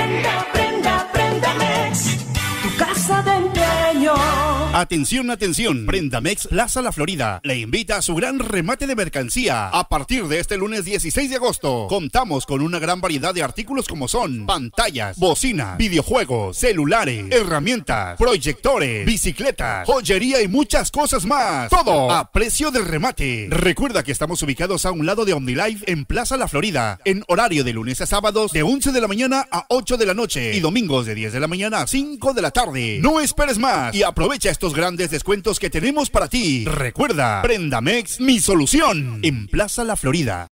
Prendamex, tu casa de empeño. Atención, atención. Prendamex Plaza La Florida le invita a su gran remate de mercancía. A partir de este lunes 16 de agosto, contamos con una gran variedad de artículos como son pantallas, bocinas, videojuegos, celulares, herramientas, proyectores, bicicletas, joyería y muchas cosas más. Todo a precio de remate. Recuerda que estamos ubicados a un lado de OmniLife en Plaza La Florida, en horario de lunes a sábados de 11 de la mañana a 8 de la noche y domingos de 10 de la mañana a 5 de la tarde. No esperes más y aprovecha estos grandes descuentos que tenemos para ti. Recuerda, Prendamex, mi solución, en Plaza La Florida.